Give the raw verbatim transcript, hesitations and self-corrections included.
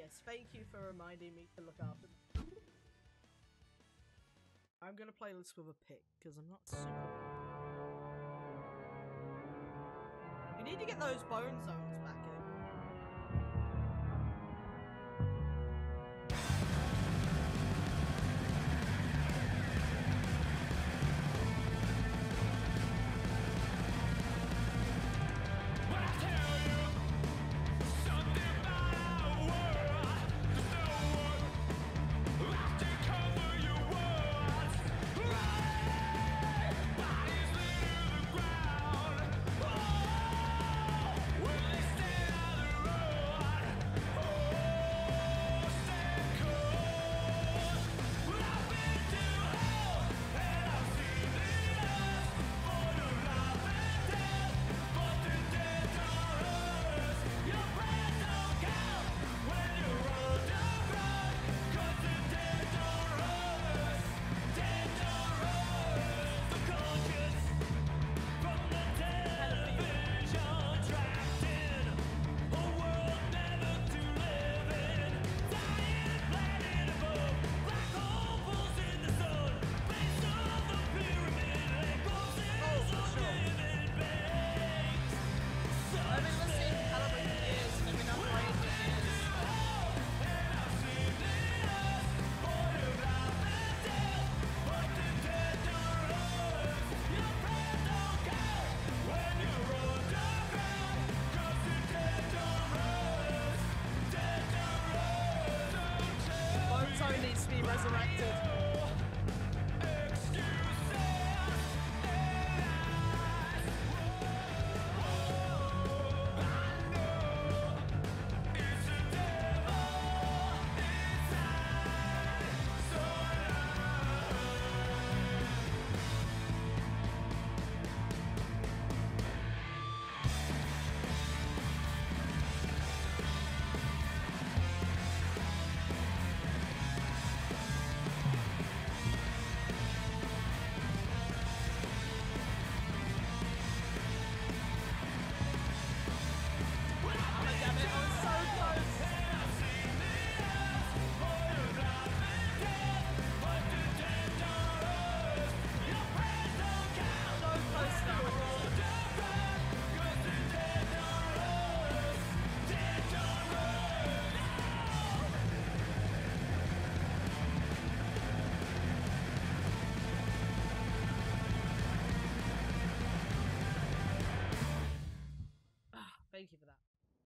Yes, thank you for reminding me to look after them. I'm gonna play this with a pick, because I'm not super... We need to get those bone zones back in. Needs to be resurrected. Thank you for that.